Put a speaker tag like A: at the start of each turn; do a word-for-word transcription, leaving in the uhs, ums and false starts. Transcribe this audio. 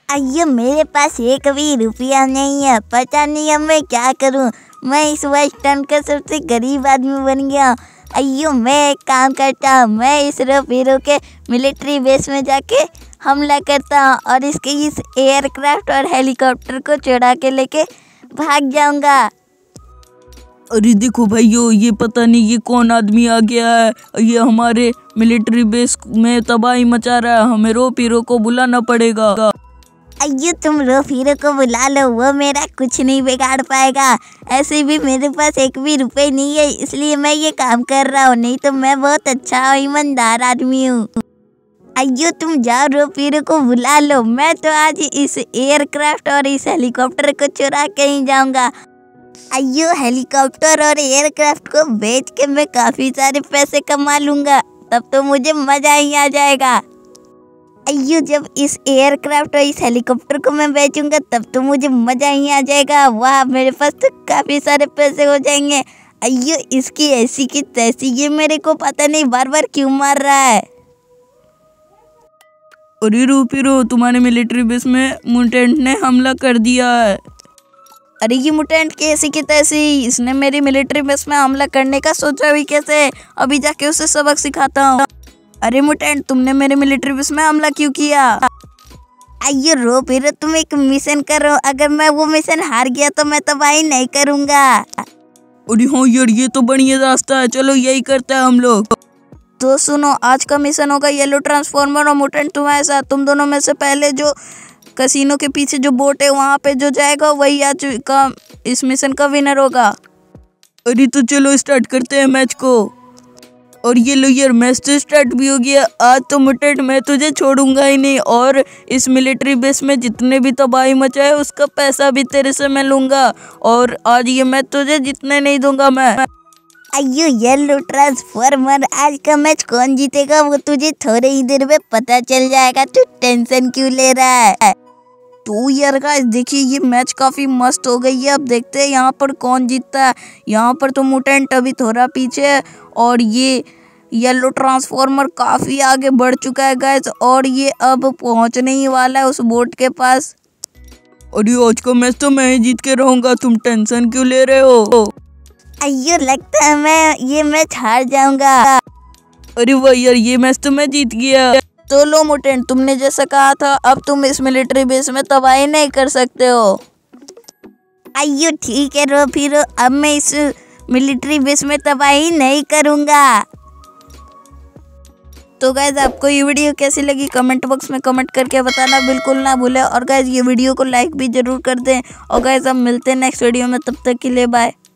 A: अయ్यो मेरे पास एक भी रुपया नहीं है, पता नहीं अब मैं क्या करूं। मैं इस वेस्टर्न का सबसे गरीब आदमी बन गया। अయ్यो मैं एक काम करता हूँ, मैं इस रोप हीरो के मिलिट्री बेस में जाके हमला करता हूँ और इसके इस एयरक्राफ्ट और हेलीकॉप्टर को चुरा के लेके भाग जाऊंगा।
B: अरे देखो भाइयों, ये पता नहीं ये कौन आदमी आ गया है। ये हमारे मिलिट्री बेस में तबाही मचा रहा है। हमें रोप हीरो को बुलाना पड़ेगा।
A: अయ్यो तुम रोप हीरो को बुला लो, वो मेरा कुछ नहीं बिगाड़ पाएगा। ऐसे भी मेरे पास एक भी रुपए नहीं है, इसलिए मैं ये काम कर रहा हूँ, नहीं तो मैं बहुत अच्छा और ईमानदार आदमी हूँ। अయ్यो तुम जाओ रोप हीरो को बुला लो, मैं तो आज इस एयरक्राफ्ट और इस हेलीकॉप्टर को चुरा के ही जाऊंगा। अయ్यो हेलीकॉप्टर और एयरक्राफ्ट को बेच के मैं काफी सारे पैसे कमा लूंगा, तब तो मुझे मजा ही आ जाएगा। अయ్यो जब इस एयरक्राफ्ट और इस हेलीकॉप्टर को मैं बेचूंगा तब तो मुझे मजा ही आ जाएगा। वाह, मेरे पास तो काफी सारे पैसे हो जाएंगे। अయ్यो इसकी ऐसी की तैसी, ये मेरे को पता नहीं बार बार क्यों मार रहा है।
B: अरे रोप हीरो, तुम्हारे मिलिट्री बेस में मुटेंट ने हमला कर दिया है।
C: अरे ये मुटेंट कैसी की तैसी, इसने मेरी मिलिट्री बेस में हमला करने का सोचा भी कैसे? अभी जाके उसे सबक सिखाता हूँ। अरे मुटेंट, तुमने मेरे मिलिट्री बेस में हमला क्यों किया?
A: अయ్यो रोप हीरो, तुम एक मिशन करो, अगर मैं वो मिशन हार गया तो मैं तबाही नहीं करूंगा।
B: अरे हाँ यार, ये तो बढ़िया रास्ता है, चलो यही करते हैं हम लोग।
C: तो सुनो, आज का मिशन होगा येलो ट्रांसफॉर्मर और मुटेंट तुम्हारे साथ। तुम दोनों में से पहले जो कैसीनो के पीछे जो बोट है वहाँ पे जो जाएगा वही आज का इस मिशन का विनर होगा।
B: अरे तो चलो स्टार्ट करते हैं मैच को। और ये लो यार, मैच तो स्टार्ट भी हो गया। आज तो मुटेंट मैं तुझे छोड़ूंगा ही नहीं, और इस मिलिट्री बेस में जितने भी तबाही मचाए उसका पैसा भी तेरे से मैं लूंगा। और आज ये मैच तुझे जीतने नहीं दूंगा मैं।
A: अయ్यो येलो ट्रांसफॉर्मर, आज का मैच कौन जीतेगा वो तुझे थोड़े ही देर में पता चल जाएगा। तू टेंशन क्यों ले रहा है?
C: तो यार गाइस देखिए, ये मैच काफी मस्त हो गई है। अब देखते हैं यहाँ पर कौन जीतता है। यहाँ पर तो मुटेंट अभी थोड़ा पीछे है और ये येलो ट्रांसफॉर्मर काफी आगे बढ़ चुका है गाइस, और ये अब पहुंचने ही वाला है उस बोट के पास।
B: अरे आज का मैच तो मैं ही जीत के रहूंगा, तुम टेंशन क्यों ले रहे हो?
A: अయ్यो लगता है मैं ये मैच हार जाऊंगा।
B: अरे वाह यार, ये मैच तो मैं जीत गया।
C: तो लो मुटेंट, तुमने जैसा कहा था अब तुम इस मिलिट्री बेस में तबाही नहीं कर सकते हो।
A: अయ్यो ठीक है रोप हीरो, अब मैं इस मिलिट्री बेस में तबाही नहीं करूंगा।
C: तो गाइज आपको ये वीडियो कैसी लगी कमेंट बॉक्स में कमेंट करके बताना बिल्कुल ना भूले। और गाइज ये वीडियो को लाइक भी जरूर कर दें। और गाइज अब मिलते हैं नेक्स्ट वीडियो में, तब तक के लिए बाय।